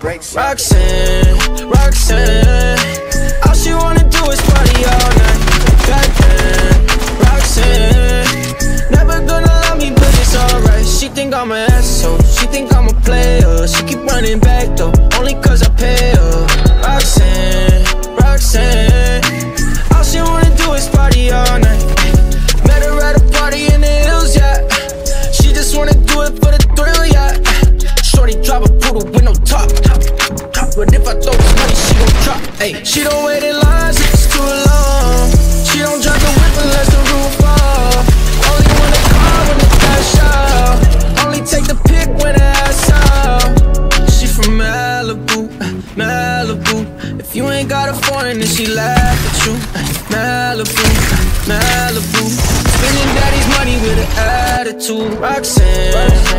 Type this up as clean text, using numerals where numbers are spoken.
Roxanne, Roxanne, all she wanna do is party all night. Goddamn, Roxanne, never gonna love me, but it's alright. She think I'm an asshole, she think I'm a player. She keep running back though, only cause I pay her. Roxanne, Roxanne, all she wanna do is party all night. Met her at a party in the hills, yeah. She just wanna do it for the thrill, yeah. Shorty drive a poodle with no top. But if I throw this money, she gon' drop. Ay, she don't wait in lines if it's too long. She don't drive the whip unless the roof off. Only wanna call when the cash out. Only take the pic when the ass out. She from Malibu, Malibu. If you ain't got a foreign, then she laugh at you. Malibu, Malibu. Spending daddy's money with an attitude. Roxanne,